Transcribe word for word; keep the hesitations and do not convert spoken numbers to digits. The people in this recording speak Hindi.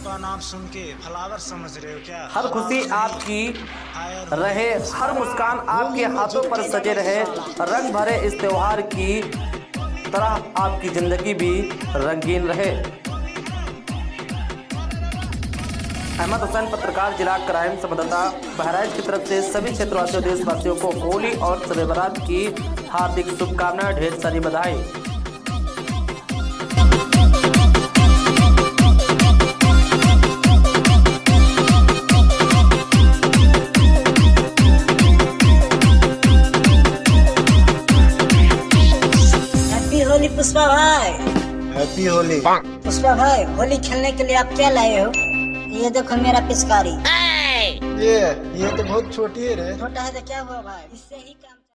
का नाम सुन के फ्लावर समझ रहे हो क्या? हर खुशी आपकी रहे, हर मुस्कान आपके हाथों पर सजे रहे, रंग भरे इस त्योहार की तरह आपकी जिंदगी भी रंगीन रहे। अहमद हुसैन, पत्रकार, जिला क्राइम संवाददाता, बहराइच की तरफ से सभी क्षेत्रवासियों देशवासियों को होली और शब बारात की हार्दिक शुभकामनाएं, ढेर सारी बधाई। होली पुष्पा भाई, हैप्पी होली। पुष्पा भाई, होली खेलने के लिए आप क्या लाए हो? ये देखो मेरा पिचकारी। ये ये तो बहुत छोटी है रे। छोटा है तो क्या हुआ भाई, इससे ही काम